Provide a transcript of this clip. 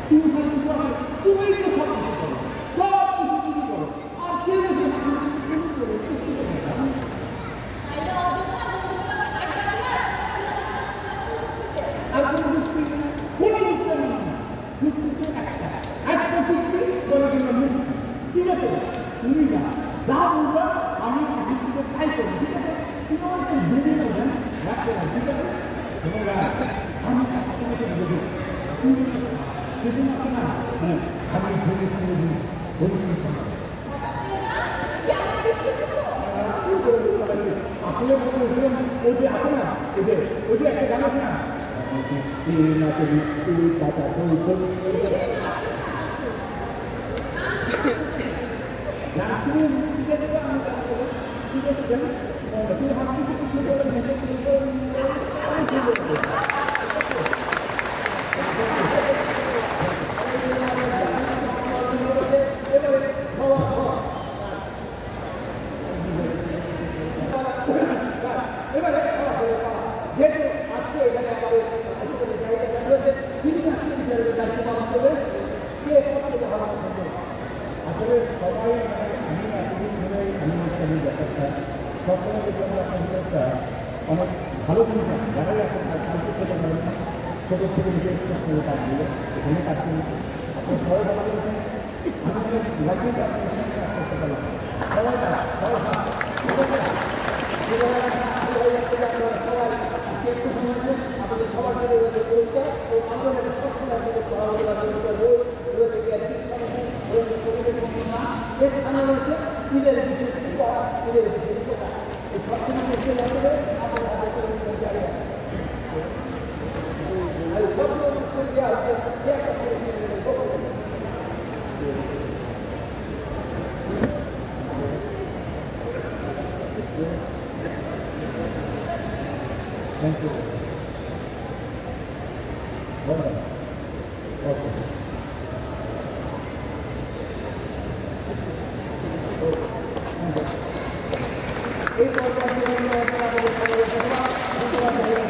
তুমি ছাড়া কিছু আছে? তুমিই তো সব কিছু করো, সব কিছু তুমি করো। আর কে বলছে আর কোনো যুক্তি নেই, কোনো যুক্তি নেই, যুক্তি তো একটা যুক্তি বলে কিনা মুক্তি। ঠিক আছে, তুমি যা বলবা আমি যুক্তিতে তাই করবো। ঠিক আছে, তুমি আমাকে ভেবে নেবেন রাখতে না। ঠিক আছে, তোমরা আমি তোমাকে বলি তুমি সেদিন আছে না, মানে আমি ভেবে শুনে দিই আসলে বলছিলাম ওই যে আছে না, ওই যে একটা গান আছে না, ঠিক আছে তুমি হাত এবারে যেহেতু আজকে এখানে আমাদের গাড়িটা রয়েছে, তিনি আজকে বিচারের দায়িত্ব পালন করবেন। কে সব থেকে ভালো আসলে সবাই আমি এতদিন ধরে আমি ব্যাপারটা সবসময় যদি আমরা একটা অনেক ভালো জিনিস আছে, যারাই এখন কালকে থেকে পারেন না, ছোটো থেকে নিজের করে কাজ দিলে এখানে কাজ করেছি। আপনার সবাই ভালো করেছেন, আমাদের লাগিয়ে আপনার সঙ্গে কাজ করতে পারলাম সবাই সবাই আজকে একটু সময় আছে আমাদের সবার জন্য রয়েছে পুরস্কার ও আমাদের সবসময় রয়েছে রয়েছে পরিবেশ না এছাড়া রয়েছে ঈদের বিশেষ ঈদের বিশেষ পোশাক। এই সব কিছু দেশে লাগবে আমাদের হাতে জারি আছে। আর সবগুলো অনুষ্ঠান দেওয়া হচ্ছে একটা Thank you. Okay. এই